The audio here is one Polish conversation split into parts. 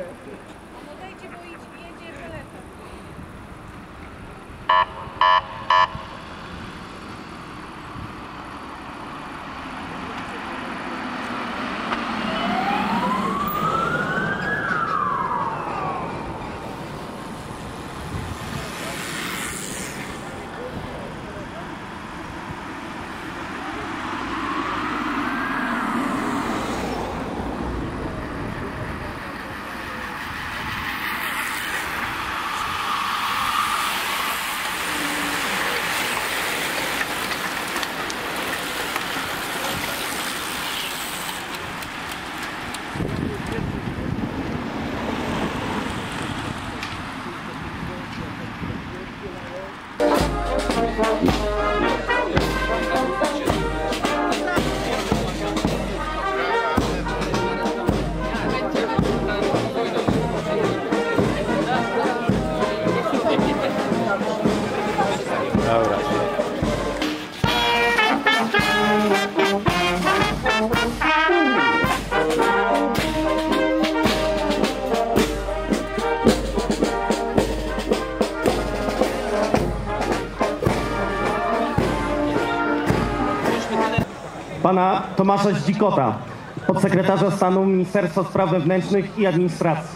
dajcie, bo jedzie telefon. Pana Tomasza Zdzikota, podsekretarza stanu Ministerstwa Spraw Wewnętrznych i Administracji.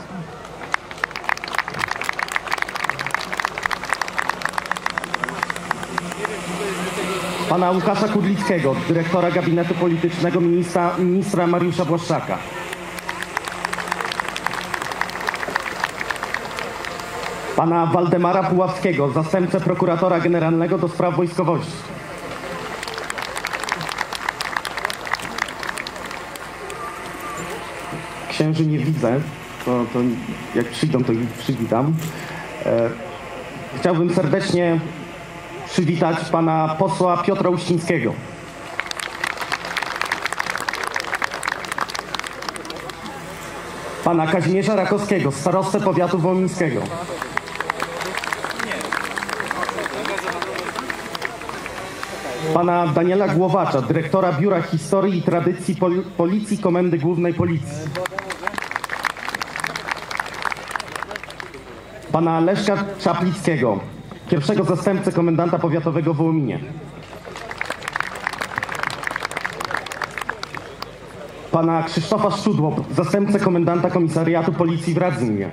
Pana Łukasza Kudlickiego, dyrektora gabinetu politycznego ministra Mariusza Błaszczaka. Pana Waldemara Puławskiego, zastępcę prokuratora generalnego do spraw wojskowości. Księży nie widzę, to jak przyjdą, to ich przywitam. Chciałbym serdecznie przywitać pana posła Piotra Uścińskiego. Pana Kazimierza Rakowskiego, starostę powiatu wołomińskiego. Pana Daniela Głowacza, dyrektora Biura Historii i Tradycji Policji Komendy Głównej Policji. Pana Leszka Czaplickiego, pierwszego zastępcę komendanta powiatowego w Wołominie. Pana Krzysztofa Szczudło, zastępcę komendanta komisariatu policji w Radzynie.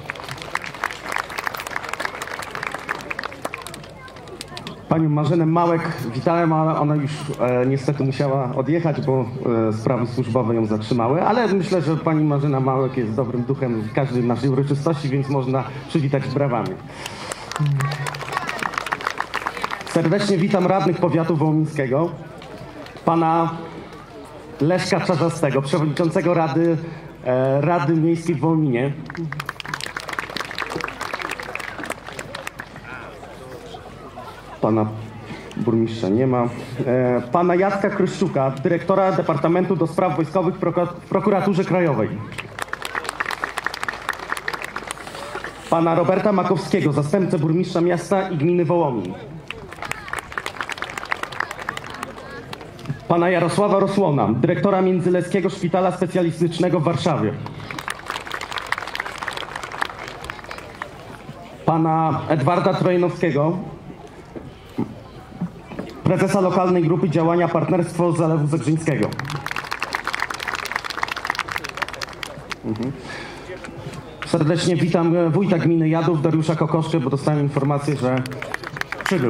Panią Marzenę Małek witałem, ale ona już niestety musiała odjechać, bo sprawy służbowe ją zatrzymały, ale myślę, że pani Marzena Małek jest dobrym duchem w każdej naszej uroczystości, więc można przywitać brawami. Serdecznie witam radnych powiatu wołomińskiego, pana Leszka Czarzastego, przewodniczącego Rady Miejskiej w Wołominie. Pana burmistrza nie ma. Pana Jacka Kryszczuka, dyrektora Departamentu do Spraw Wojskowych w Prokuraturze Krajowej. Pana Roberta Makowskiego, zastępcę burmistrza miasta i gminy Wołomin. Pana Jarosława Rosłona, dyrektora Międzyleskiego Szpitala Specjalistycznego w Warszawie. Pana Edwarda Trojnowskiego, prezesa lokalnej grupy działania Partnerstwo Zalewu Zegrzyńskiego. Serdecznie witam wójta gminy Jadów, Dariusza Kokoszkę, bo dostałem informację, że przybył.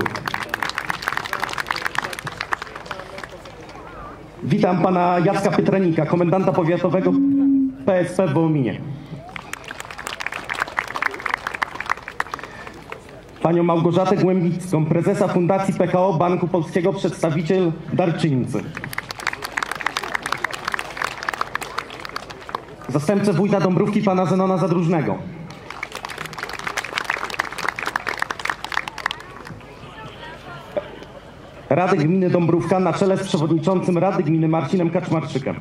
Witam pana Jacka Pietranika, komendanta powiatowego PSP w Wołominie. Panią Małgorzatę Głębicką, prezesa Fundacji PKO Banku Polskiego, przedstawiciel darczyńcy. Zastępcę wójta Dąbrówki, pana Zenona Zadróżnego. Rady Gminy Dąbrówka na czele z przewodniczącym Rady Gminy Marcinem Kaczmarczykiem.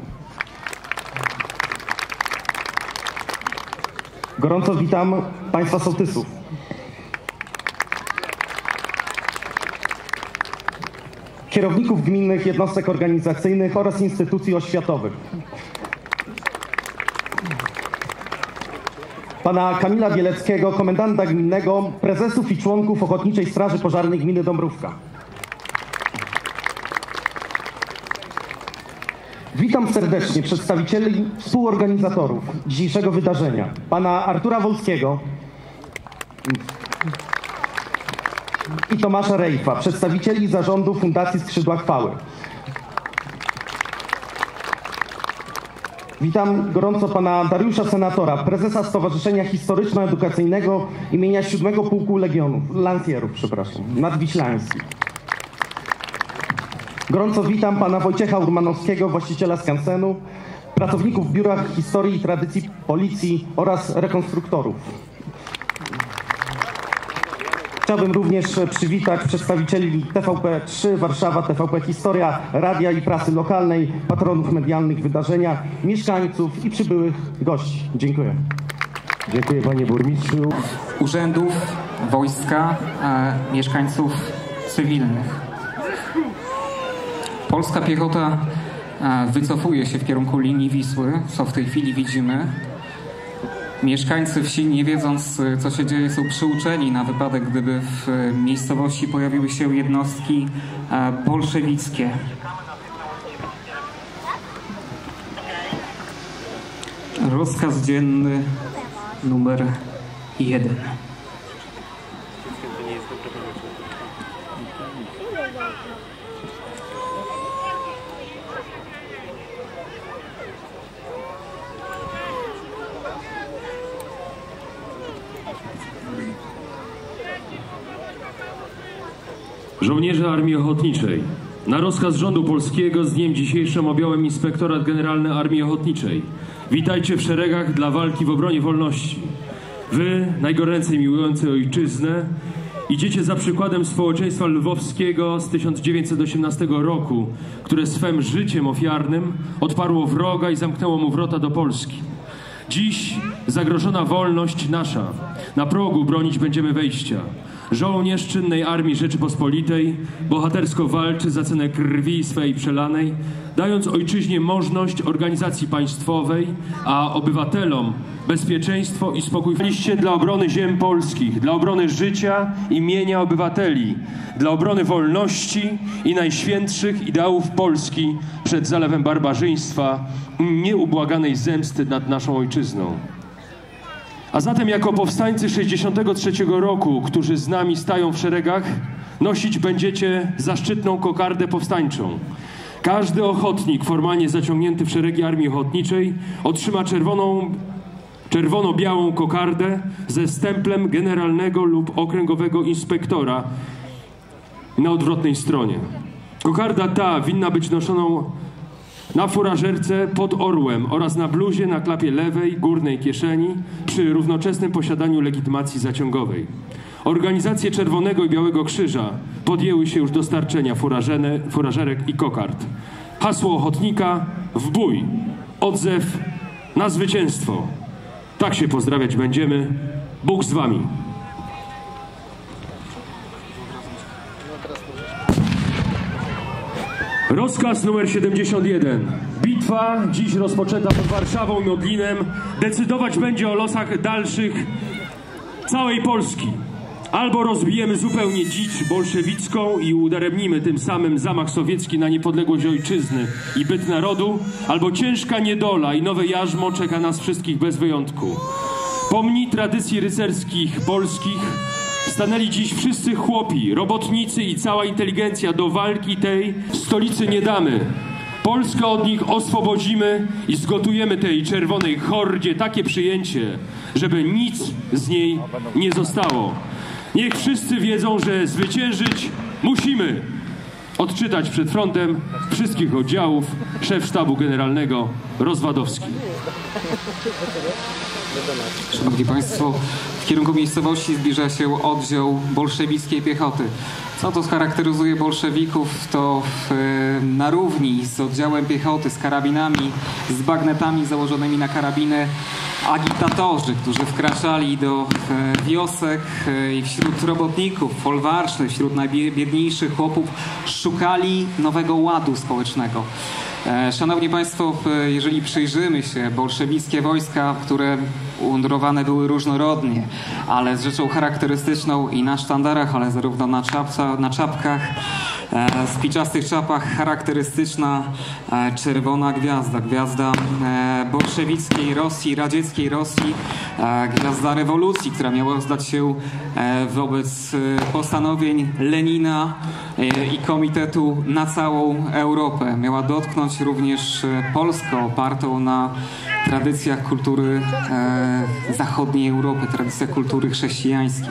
Gorąco witam państwa sołtysów. Kierowników gminnych jednostek organizacyjnych oraz instytucji oświatowych. pana Kamila Bieleckiego, komendanta gminnego, prezesów i członków Ochotniczej Straży Pożarnej Gminy Dąbrówka. Witam serdecznie przedstawicieli współorganizatorów dzisiejszego wydarzenia, pana Artura Wolskiego i Tomasza Rejfa, przedstawicieli zarządu Fundacji Skrzydła Chwały. Witam gorąco pana Dariusza Senatora, prezesa Stowarzyszenia Historyczno-Edukacyjnego imienia 7 Pułku Lansjerów, nadwiślańskich. Gorąco witam pana Wojciecha Urmanowskiego, właściciela skansenu, pracowników w biurach historii i tradycji policji oraz rekonstruktorów. Chciałbym również przywitać przedstawicieli TVP3 Warszawa, TVP Historia, radia i prasy lokalnej, patronów medialnych wydarzenia, mieszkańców i przybyłych gości. Dziękuję. Dziękuję panie burmistrzu. Urzędów, wojska, mieszkańców cywilnych. Polska piechota wycofuje się w kierunku linii Wisły, co w tej chwili widzimy. Mieszkańcy wsi, nie wiedząc, co się dzieje, są przyuczeni na wypadek, gdyby w miejscowości pojawiły się jednostki bolszewickie. Rozkaz dzienny numer 1. Żołnierze Armii Ochotniczej, na rozkaz rządu polskiego z dniem dzisiejszym objąłem Inspektorat Generalny Armii Ochotniczej. Witajcie w szeregach dla walki w obronie wolności. Wy, najgoręcej miłujący ojczyznę, idziecie za przykładem społeczeństwa lwowskiego z 1918 roku, które swym życiem ofiarnym odparło wroga i zamknęło mu wrota do Polski. Dziś zagrożona wolność nasza. Na progu bronić będziemy wejścia. Żołnierz czynnej Armii Rzeczypospolitej bohatersko walczy za cenę krwi swej przelanej, dając ojczyźnie możność organizacji państwowej, a obywatelom bezpieczeństwo i spokój. Dla obrony ziem polskich, dla obrony życia i mienia obywateli, dla obrony wolności i najświętszych ideałów Polski przed zalewem barbarzyństwa i nieubłaganej zemsty nad naszą ojczyzną. A zatem jako powstańcy 63 roku, którzy z nami stają w szeregach, nosić będziecie zaszczytną kokardę powstańczą. Każdy ochotnik formalnie zaciągnięty w szeregi Armii Ochotniczej otrzyma czerwono-białą kokardę ze stemplem generalnego lub okręgowego inspektora na odwrotnej stronie. Kokarda ta winna być noszoną na furażerce pod orłem oraz na bluzie na klapie lewej górnej kieszeni przy równoczesnym posiadaniu legitymacji zaciągowej. Organizacje Czerwonego i Białego Krzyża podjęły się już dostarczenia furażerek i kokard. Hasło ochotnika: w bój, odzew na zwycięstwo. Tak się pozdrawiać będziemy. Bóg z wami. Rozkaz numer 71. Bitwa, dziś rozpoczęta pod Warszawą i Modlinem, decydować będzie o losach dalszych całej Polski. Albo rozbijemy zupełnie dzicz bolszewicką i udaremnimy tym samym zamach sowiecki na niepodległość ojczyzny i byt narodu, albo ciężka niedola i nowe jarzmo czeka nas wszystkich bez wyjątku. Pomni tradycji rycerskich polskich stanęli dziś wszyscy chłopi, robotnicy i cała inteligencja do walki tej stolicy nie damy. Polskę od nich oswobodzimy i zgotujemy tej czerwonej hordzie takie przyjęcie, żeby nic z niej nie zostało. Niech wszyscy wiedzą, że zwyciężyć musimy. Odczytać przed frontem wszystkich oddziałów szef sztabu generalnego Rozwadowski. Szanowni Państwo, w kierunku miejscowości zbliża się oddział bolszewickiej piechoty. Co to charakteryzuje bolszewików, to na równi z oddziałem piechoty, z karabinami, z bagnetami założonymi na karabiny, agitatorzy, którzy wkraczali do wiosek i wśród robotników, folwarcznych, wśród najbiedniejszych chłopów szukali nowego ładu społecznego. Szanowni Państwo, jeżeli przyjrzymy się, bolszewickie wojska, które umundurowane były różnorodnie, ale z rzeczą charakterystyczną i na sztandarach, ale zarówno na czapkach, spiczastych czapach charakterystyczna czerwona gwiazda, gwiazda bolszewickiej Rosji, radzieckiej Rosji, gwiazda rewolucji, która miała zdać się wobec postanowień Lenina i Komitetu na całą Europę. Miała dotknąć również Polskę, opartą na tradycjach kultury zachodniej Europy, tradycjach kultury chrześcijańskiej.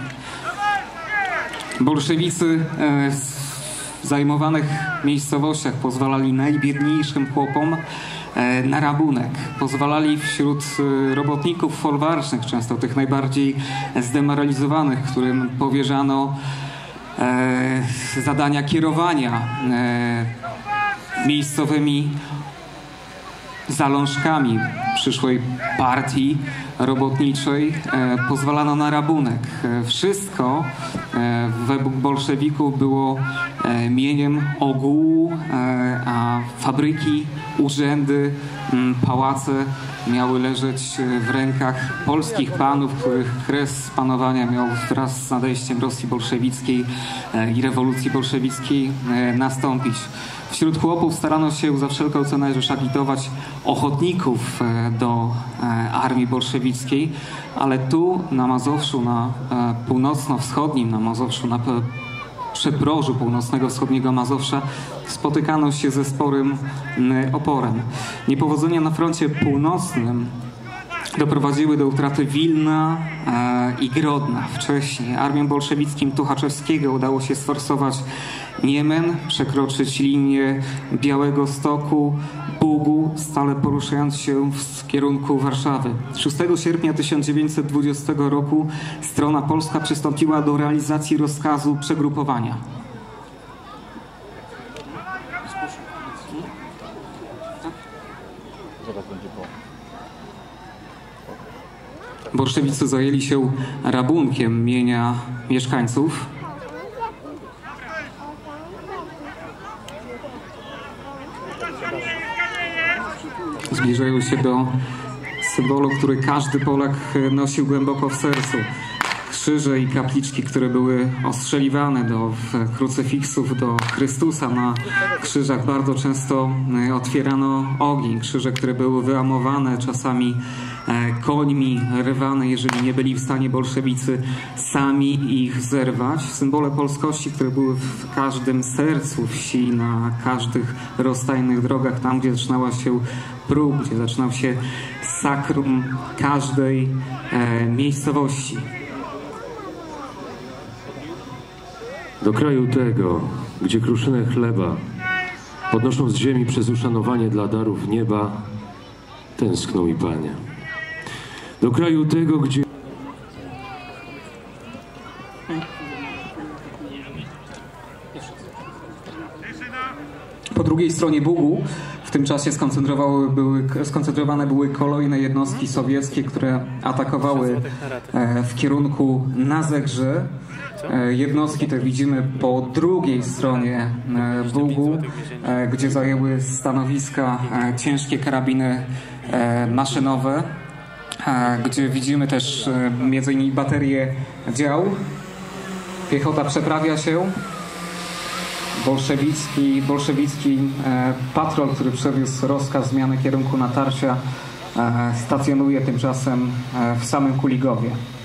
Bolszewicy w zajmowanych miejscowościach pozwalali najbiedniejszym chłopom na rabunek. Pozwalali wśród robotników folwarcznych, często tych najbardziej zdemoralizowanych, którym powierzano zadania kierowania miejscowymi zalążkami przyszłej partii robotniczej, pozwalano na rabunek. Wszystko według bolszewików było mieniem ogółu, a fabryki, urzędy, pałace miały leżeć w rękach polskich panów, których kres panowania miał wraz z nadejściem Rosji bolszewickiej i rewolucji bolszewickiej nastąpić. Wśród chłopów starano się za wszelką cenę agitować ochotników do armii bolszewickiej, ale tu na Mazowszu, na północno-wschodnim, na Mazowszu, na przebrożu północnego wschodniego Mazowsza spotykano się ze sporym oporem. Niepowodzenia na froncie północnym doprowadziły do utraty Wilna i Grodna. Wcześniej armiom bolszewickim Tuchaczewskiego udało się sforsować Niemen, przekroczyć linię Białego Stoku, Bugu, stale poruszając się w kierunku Warszawy. 6 sierpnia 1920 roku strona polska przystąpiła do realizacji rozkazu przegrupowania. Bolszewicy zajęli się rabunkiem mienia mieszkańców. Zbliżają się do symbolu, który każdy Polak nosił głęboko w sercu. Krzyże i kapliczki, które były ostrzeliwane do krucyfiksów, do Chrystusa. Na krzyżach bardzo często otwierano ogień. Krzyże, które były wyamowane czasami końmi, rwane, jeżeli nie byli w stanie bolszewicy sami ich zerwać. Symbole polskości, które były w każdym sercu wsi, na każdych rozstajnych drogach, tam gdzie zaczynała się próg, gdzie zaczynał się sakrum każdej miejscowości. Do kraju tego, gdzie kruszynę chleba podnoszą z ziemi przez uszanowanie dla darów nieba, tęskną i Panie. Do kraju tego, gdzie... Po drugiej stronie Bugu w tym czasie skoncentrowane były kolejne jednostki sowieckie, które atakowały w kierunku na Zegrze. Jednostki te widzimy po drugiej stronie Bugu, gdzie zajęły stanowiska ciężkie karabiny maszynowe, gdzie widzimy też m.in. baterie dział. Piechota przeprawia się. Bolszewicki patrol, który przewiózł rozkaz zmiany kierunku natarcia, stacjonuje tymczasem w samym Kuligowie.